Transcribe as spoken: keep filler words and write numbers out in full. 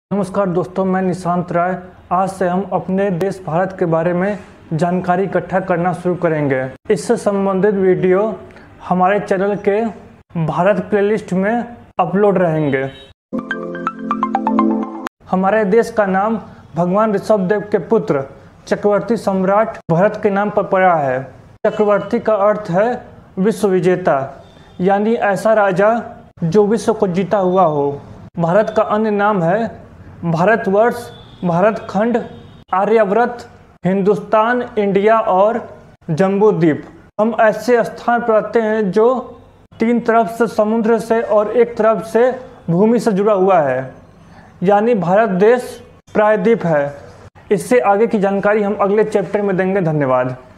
नमस्कार दोस्तों, मैं निशांत राय। आज से हम अपने देश भारत के बारे में जानकारी इकट्ठा करना शुरू करेंगे। इससे संबंधित वीडियो हमारे चैनल के भारत प्लेलिस्ट में अपलोड रहेंगे। हमारे देश का नाम भगवान ऋषभ देव के पुत्र चक्रवर्ती सम्राट भरत के नाम पर पड़ा है। चक्रवर्ती का अर्थ है विश्व विजेता, यानी ऐसा राजा जो विश्व को जीता हुआ हो। भारत का अन्य नाम है भारतवर्ष, भारतखंड, आर्यव्रत, हिंदुस्तान, इंडिया और जम्बूद्वीप। हम ऐसे स्थान पर रहते हैं जो तीन तरफ से समुद्र से और एक तरफ से भूमि से जुड़ा हुआ है, यानी भारत देश प्रायद्वीप है। इससे आगे की जानकारी हम अगले चैप्टर में देंगे। धन्यवाद।